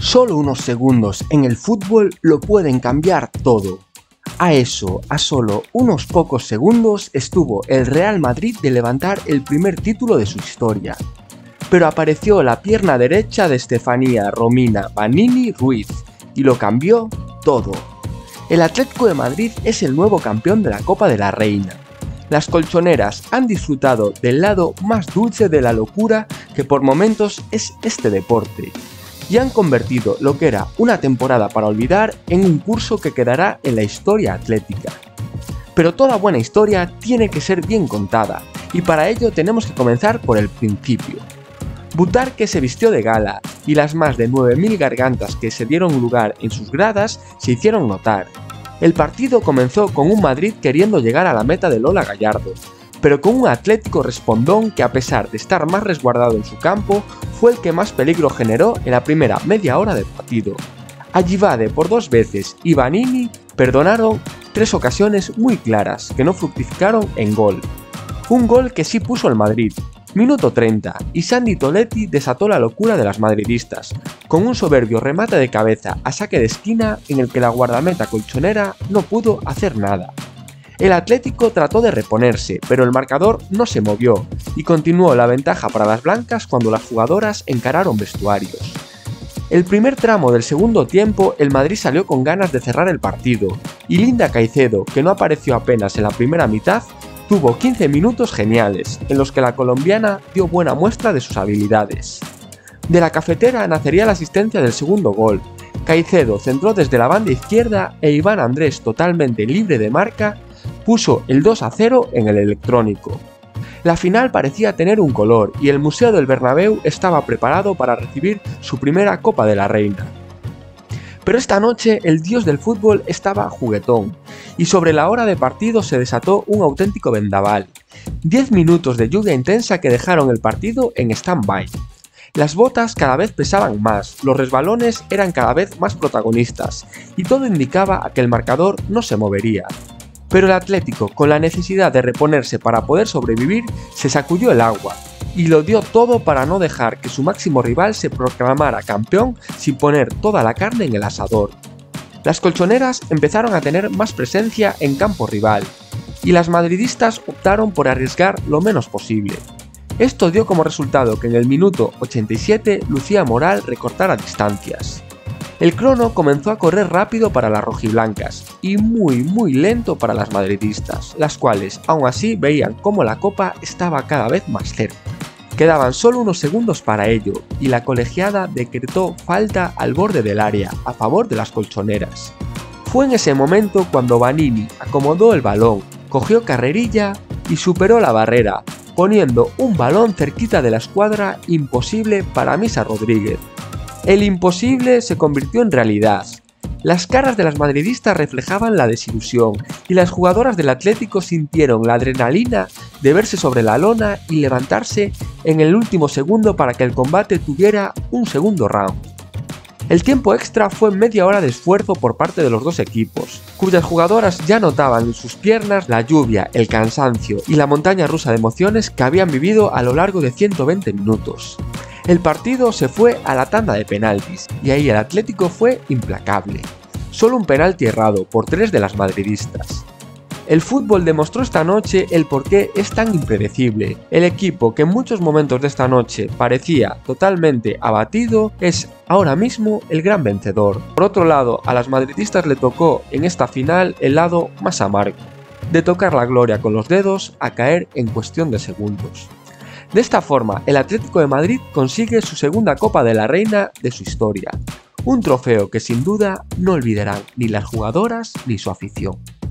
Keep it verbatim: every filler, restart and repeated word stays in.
Solo unos segundos en el fútbol lo pueden cambiar todo. A eso, a solo unos pocos segundos estuvo el Real Madrid de levantar el primer título de su historia. Pero apareció la pierna derecha de Estefanía Romina Vanini Ruiz y lo cambió todo. El Atlético de Madrid es el nuevo campeón de la Copa de la Reina. Las colchoneras han disfrutado del lado más dulce de la locura que por momentos es este deporte, y han convertido lo que era una temporada para olvidar en un curso que quedará en la historia atlética. Pero toda buena historia tiene que ser bien contada, y para ello tenemos que comenzar por el principio. Butarque se vistió de gala, y las más de nueve mil gargantas que se dieron lugar en sus gradas se hicieron notar. El partido comenzó con un Madrid queriendo llegar a la meta de Lola Gallardo, pero con un Atlético respondón que, a pesar de estar más resguardado en su campo, fue el que más peligro generó en la primera media hora del partido. Ayivade por dos veces y Vanini perdonaron tres ocasiones muy claras que no fructificaron en gol. Un gol que sí puso el Madrid. Minuto treinta, y Sandy Toletti desató la locura de las madridistas, con un soberbio remate de cabeza a saque de esquina en el que la guardameta colchonera no pudo hacer nada. El Atlético trató de reponerse, pero el marcador no se movió, y continuó la ventaja para las blancas cuando las jugadoras encararon vestuarios. El primer tramo del segundo tiempo el Madrid salió con ganas de cerrar el partido, y Linda Caicedo, que no apareció apenas en la primera mitad, tuvo quince minutos geniales, en los que la colombiana dio buena muestra de sus habilidades. De la cafetera nacería la asistencia del segundo gol. Caicedo centró desde la banda izquierda e Iván Andrés, totalmente libre de marca, puso el dos a cero en el electrónico. La final parecía tener un color y el Museo del Bernabéu estaba preparado para recibir su primera Copa de la Reina. Pero esta noche el dios del fútbol estaba juguetón, y sobre la hora de partido se desató un auténtico vendaval. diez minutos de lluvia intensa que dejaron el partido en stand-by. Las botas cada vez pesaban más, los resbalones eran cada vez más protagonistas, y todo indicaba a que el marcador no se movería. Pero el Atlético, con la necesidad de reponerse para poder sobrevivir, se sacudió el agua, y lo dio todo para no dejar que su máximo rival se proclamara campeón sin poner toda la carne en el asador. Las colchoneras empezaron a tener más presencia en campo rival, y las madridistas optaron por arriesgar lo menos posible. Esto dio como resultado que en el minuto ochenta y siete Lucía Moral recortara distancias. El crono comenzó a correr rápido para las rojiblancas y muy muy lento para las madridistas, las cuales aún así veían cómo la copa estaba cada vez más cerca. Quedaban solo unos segundos para ello y la colegiada decretó falta al borde del área a favor de las colchoneras. Fue en ese momento cuando Vanini acomodó el balón, cogió carrerilla y superó la barrera, poniendo un balón cerquita de la escuadra imposible para Misa Rodríguez. El imposible se convirtió en realidad. Las caras de las madridistas reflejaban la desilusión y las jugadoras del Atlético sintieron la adrenalina de verse sobre la lona y levantarse en el último segundo para que el combate tuviera un segundo round. El tiempo extra fue media hora de esfuerzo por parte de los dos equipos, cuyas jugadoras ya notaban en sus piernas la lluvia, el cansancio y la montaña rusa de emociones que habían vivido a lo largo de ciento veinte minutos. El partido se fue a la tanda de penaltis y ahí el Atlético fue implacable. Solo un penalti errado por tres de las madridistas. El fútbol demostró esta noche el por qué es tan impredecible. El equipo que en muchos momentos de esta noche parecía totalmente abatido es ahora mismo el gran vencedor. Por otro lado, a las madridistas le tocó en esta final el lado más amargo, de tocar la gloria con los dedos a caer en cuestión de segundos. De esta forma, el Atlético de Madrid consigue su segunda Copa de la Reina de su historia, un trofeo que sin duda no olvidarán ni las jugadoras ni su afición.